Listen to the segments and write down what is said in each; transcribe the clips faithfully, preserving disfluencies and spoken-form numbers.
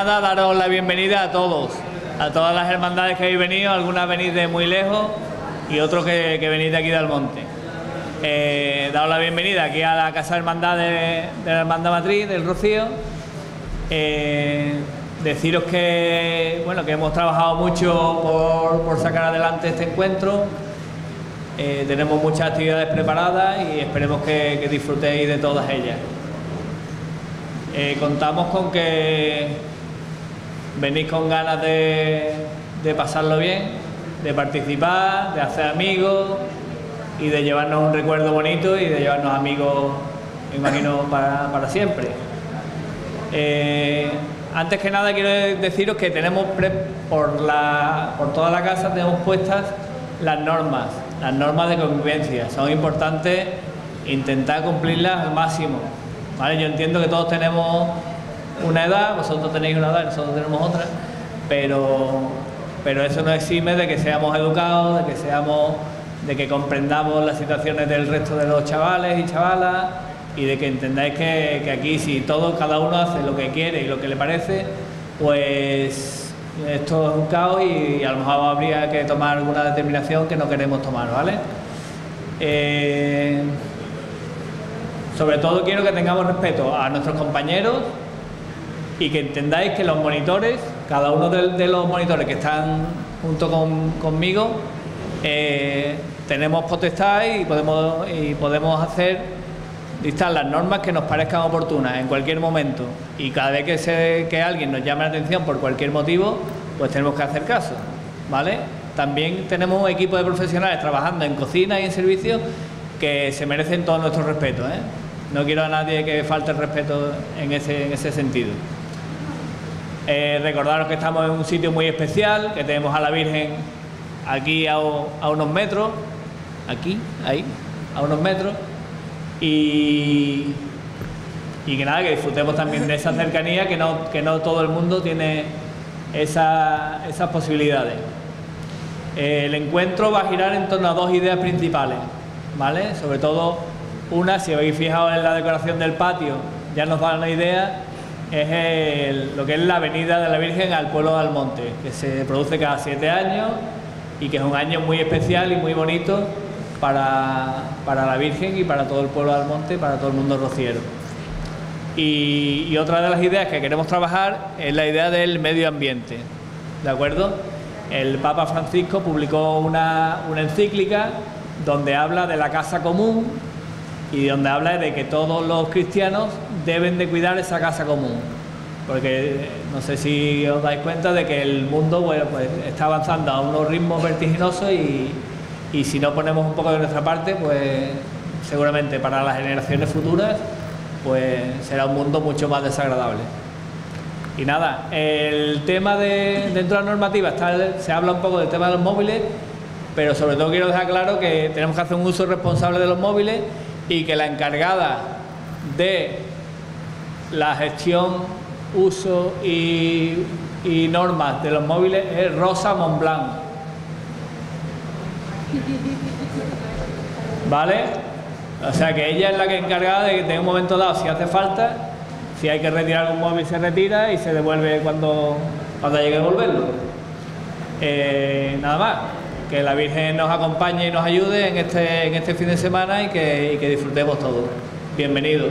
nada, daros la bienvenida a todos, a todas las hermandades que habéis venido, algunas venís de muy lejos y otros que, que venís de aquí del monte. Eh, daros la bienvenida aquí a la Casa de Hermandad de, de la Hermandad Matriz del Rocío. Eh, deciros que, bueno, que hemos trabajado mucho por, por sacar adelante este encuentro. Eh, tenemos muchas actividades preparadas y esperemos que, que disfrutéis de todas ellas. Eh, contamos con que venís con ganas de, de pasarlo bien, de participar, de hacer amigos y de llevarnos un recuerdo bonito y de llevarnos amigos, me imagino, para, para siempre. Eh, antes que nada quiero deciros que tenemos pre, por, la, por toda la casa tenemos puestas las normas, las normas de convivencia. Son importantes intentar cumplirlas al máximo. ¿Vale? Yo entiendo que todos tenemos una edad, vosotros tenéis una edad y nosotros tenemos otra, pero, pero eso no exime de que seamos educados, de que seamos, de que comprendamos las situaciones del resto de los chavales y chavalas y de que entendáis que, que aquí si todos, cada uno hace lo que quiere y lo que le parece, pues esto es un caos y a lo mejor habría que tomar alguna determinación que no queremos tomar, ¿vale? Eh, Sobre todo quiero que tengamos respeto a nuestros compañeros y que entendáis que los monitores, cada uno de, de los monitores que están junto con, conmigo, eh, tenemos potestad y podemos, y podemos hacer, dictar las normas que nos parezcan oportunas en cualquier momento. Y cada vez que, se, que alguien nos llame la atención por cualquier motivo, pues tenemos que hacer caso, ¿vale? También tenemos un equipo de profesionales trabajando en cocina y en servicios que se merecen todo nuestro respeto, ¿eh? No quiero a nadie que falte el respeto en ese, en ese sentido. Eh, recordaros que estamos en un sitio muy especial, que tenemos a la Virgen aquí a, a unos metros, aquí, ahí, a unos metros, y, y que nada, que disfrutemos también de esa cercanía, que no, que no todo el mundo tiene esa, esas posibilidades. Eh, el encuentro va a girar en torno a dos ideas principales, ¿vale? Sobre todo una, si habéis fijado en la decoración del patio, ya nos da una idea, es el, lo que es la venida de la Virgen al pueblo de Almonte, que se produce cada siete años y que es un año muy especial y muy bonito para, para la Virgen y para todo el pueblo de Almonte y para todo el mundo rociero. Y, y otra de las ideas que queremos trabajar es la idea del medio ambiente, ¿de acuerdo? El Papa Francisco publicó una, una encíclica donde habla de la casa común y donde habla de que todos los cristianos deben de cuidar esa casa común, porque no sé si os dais cuenta de que el mundo, bueno, pues está avanzando a unos ritmos vertiginosos y, y si no ponemos un poco de nuestra parte, pues seguramente para las generaciones futuras pues será un mundo mucho más desagradable. Y nada, el tema de, dentro de la normativa está, se habla un poco del tema de los móviles, pero sobre todo quiero dejar claro que tenemos que hacer un uso responsable de los móviles y que la encargada de la gestión, uso y, y normas de los móviles es Rosa Montblanc. ¿Vale? O sea que ella es la que es encargada de que en un momento dado, si hace falta, si hay que retirar algún móvil, se retira y se devuelve cuando, cuando haya que devolverlo. Eh, nada más. Que la Virgen nos acompañe y nos ayude en este, en este fin de semana y que, y que disfrutemos todos. Bienvenidos.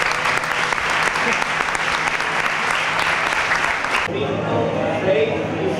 cinco, seis,